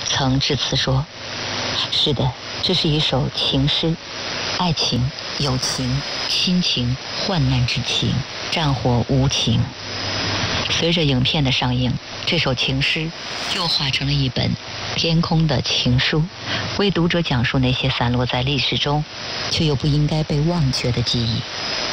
曾致辞说：“是的，这是一首情诗，爱情、友情、亲情、患难之情，战火无情。”随着影片的上映，这首情诗又化成了一本天空的情书，为读者讲述那些散落在历史中却又不应该被忘却的记忆。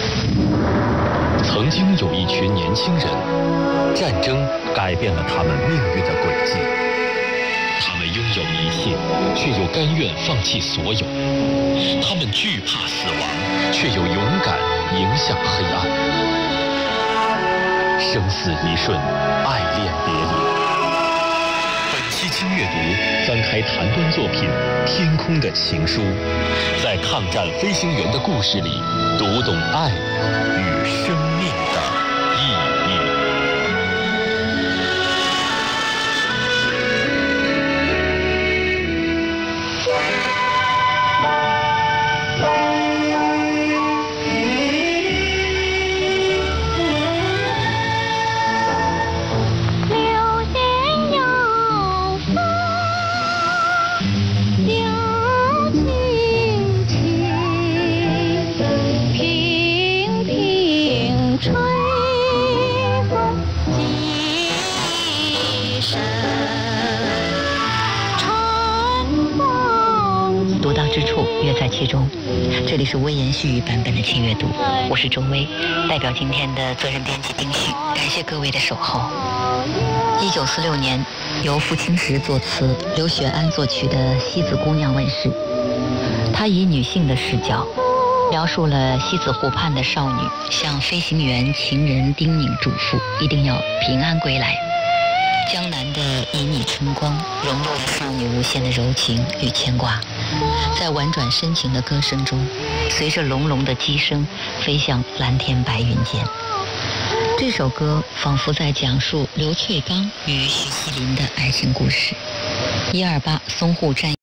曾经有一群年轻人，战争改变了他们命运的轨迹。他们拥有一切，却又甘愿放弃所有。他们惧怕死亡，却又勇敢迎向黑暗。生死一瞬，爱恋别离。本期轻阅读翻开谭端作品《天空的情书》，在抗战飞行员的故事里，读懂爱与生命的意义。 独到之处约在其中。这里是微言细语版本的轻阅读，我是周薇，代表今天的责任编辑丁旭，感谢各位的守候。1946年，由傅青石作词、刘雪安作曲的《西子姑娘》问世。她以女性的视角，描述了西子湖畔的少女向飞行员情人叮咛嘱咐，一定要平安归来。江南的旖旎春光融入了少女无限的柔情与牵挂，在婉转深情的歌声中，随着隆隆的机声飞向蓝天白云间。这首歌仿佛在讲述刘翠刚与许锡林的爱情故事。128淞沪战役